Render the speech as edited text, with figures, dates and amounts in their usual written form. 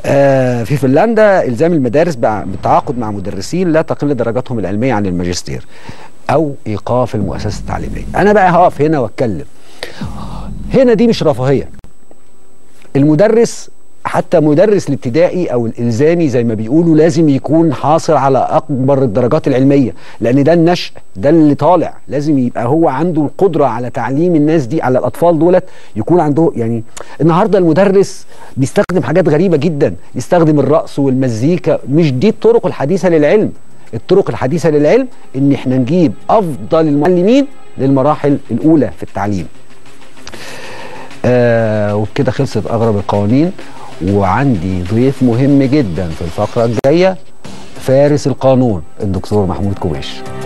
في فنلندا الزام المدارس بالتعاقد مع مدرسين لا تقل درجاتهم العلميه عن الماجستير او ايقاف المؤسسه التعليميه. انا بقى هقف هنا واتكلم. هنا دي مش رفاهيه. المدرس حتى مدرس الابتدائي او الالزامي زي ما بيقولوا لازم يكون حاصل على اكبر الدرجات العلميه، لان ده النشء، ده اللي طالع، لازم يبقى هو عنده القدره على تعليم الناس دي، على الاطفال دولت يكون عنده. يعني النهارده المدرس بيستخدم حاجات غريبه جدا، يستخدم الرقص والمزيكا. مش دي الطرق الحديثه للعلم. الطرق الحديثه للعلم ان احنا نجيب افضل المعلمين للمراحل الاولى في التعليم. وبكده خلصت اغرب القوانين، وعندي ضيف مهم جدا في الفقرة الجاية، فارس القانون الدكتور محمود كوباش.